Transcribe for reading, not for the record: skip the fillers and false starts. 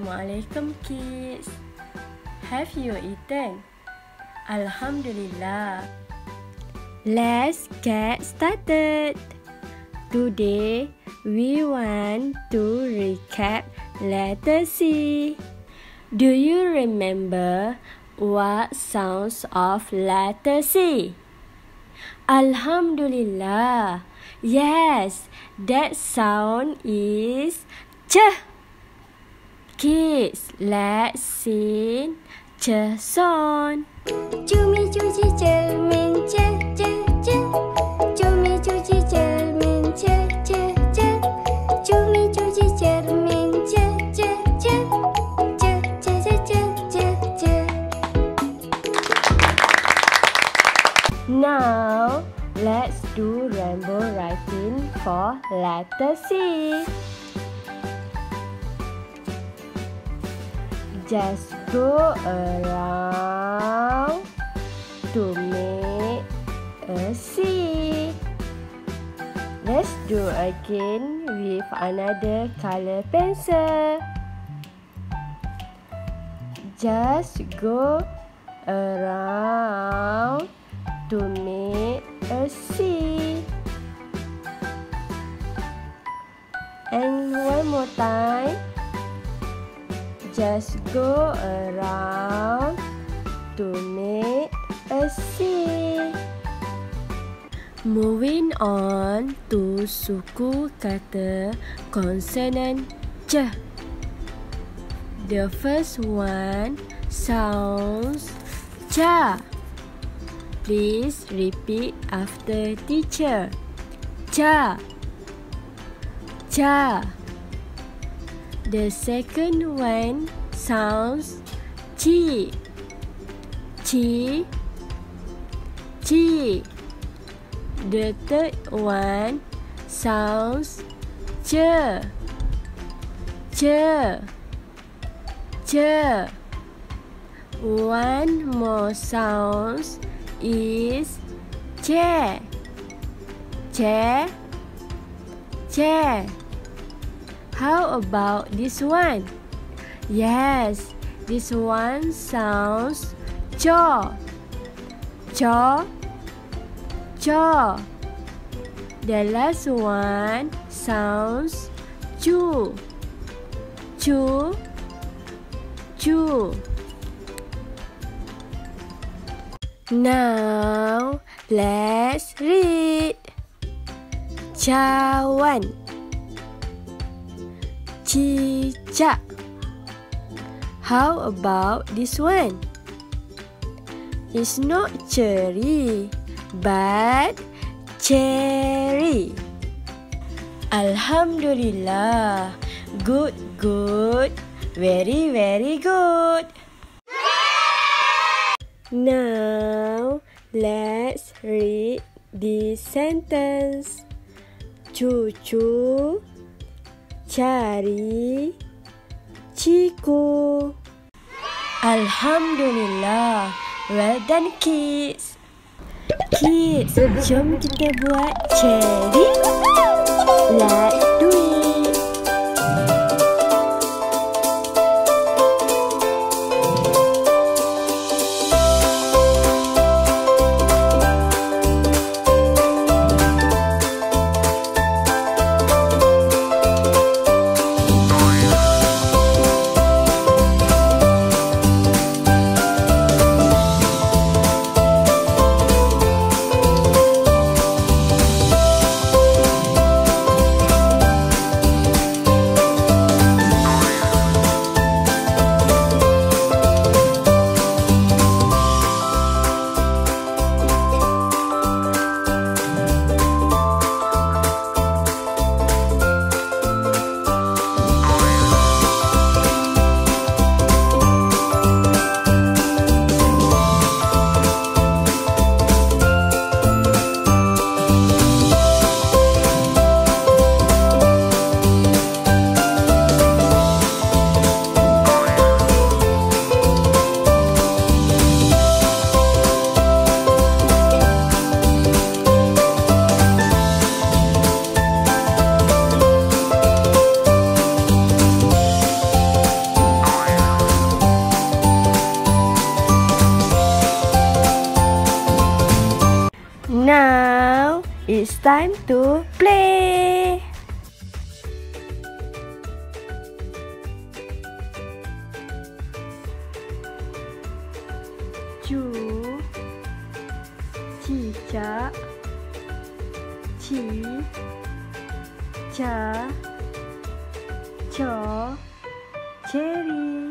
Assalamualaikum kids. Have you eaten? Alhamdulillah. Let's get started. Today we want to recap letter C. Do you remember what sounds of letter C? Alhamdulillah. Yes, that sound is ch. Kids, let's sing ch song. Cumi cuci cermin ce ce ce. Cumi cuci cermin ce ce ce. Cumi cuci cermin ce ce ce. Ce ce ce ce ce. Now, let's do rainbow writing for letter C. Just go around to make a C. Let's do again with another color pencil. Just go around to make a C. And one more time. Just go around to make a C. Moving on to suku kata consonant C. The first one sounds cha. Please repeat after teacher. Cha. Cha. The second one sounds chi. Chi. Chi. The third one sounds che. Che. Che. One more sounds is che. Che. Che. How about this one? Yes, this one sounds cho. Cho. Cho. The last one sounds chu. Chu. Chu. Now, let's read. Cawan. Cicak. How about this one? It's not cherry, but cherry. Alhamdulillah. Good, good. Very, very good. Now, let's read this sentence. Cucu cari ciku. Alhamdulillah. Well done kids. Kids, jom kita buat cherry. Let's do it. It's time to play. Chu, cicak, ci, ca, co, cherry.